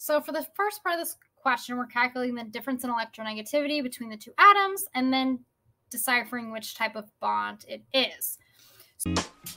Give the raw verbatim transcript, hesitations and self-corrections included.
So for the first part of this question, we're calculating the difference in electronegativity between the two atoms and then deciphering which type of bond it is.